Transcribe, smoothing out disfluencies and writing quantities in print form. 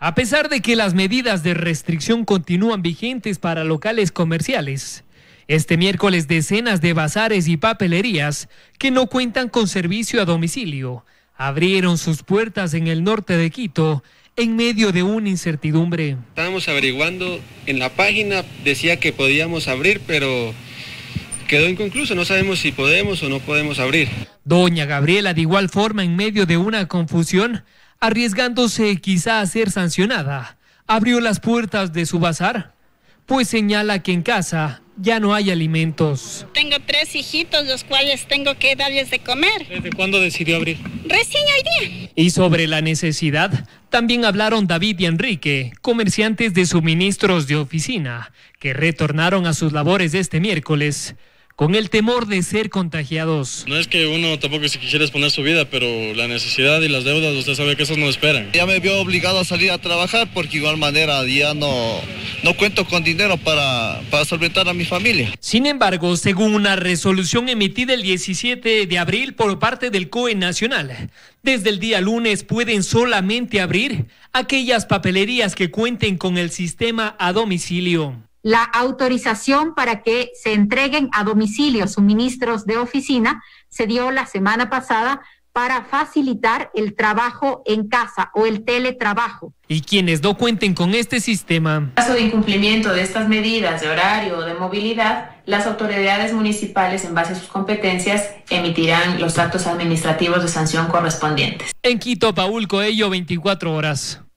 A pesar de que las medidas de restricción continúan vigentes para locales comerciales, este miércoles decenas de bazares y papelerías que no cuentan con servicio a domicilio abrieron sus puertas en el norte de Quito en medio de una incertidumbre. Estábamos averiguando, en la página decía que podíamos abrir, pero quedó inconcluso, no sabemos si podemos o no podemos abrir. Doña Gabriela, de igual forma, en medio de una confusión, arriesgándose quizá a ser sancionada, abrió las puertas de su bazar, pues señala que en casa ya no hay alimentos. Tengo 3 hijitos, los cuales tengo que darles de comer. ¿Desde cuándo decidió abrir? Recién hoy día. Y sobre la necesidad, también hablaron David y Enrique, comerciantes de suministros de oficina, que retornaron a sus labores este miércoles con el temor de ser contagiados. No es que uno tampoco se quisiera exponer su vida, pero la necesidad y las deudas, usted sabe que esas no esperan. Ya me vio obligado a salir a trabajar porque igual manera ya no cuento con dinero para solventar a mi familia. Sin embargo, según una resolución emitida el 17 de abril por parte del COE Nacional, desde el día lunes pueden solamente abrir aquellas papelerías que cuenten con el sistema a domicilio. La autorización para que se entreguen a domicilio suministros de oficina se dio la semana pasada para facilitar el trabajo en casa o el teletrabajo. Y quienes no cuenten con este sistema. En caso de incumplimiento de estas medidas de horario o de movilidad, las autoridades municipales, en base a sus competencias, emitirán los actos administrativos de sanción correspondientes. En Quito, Paul Coello, 24 horas.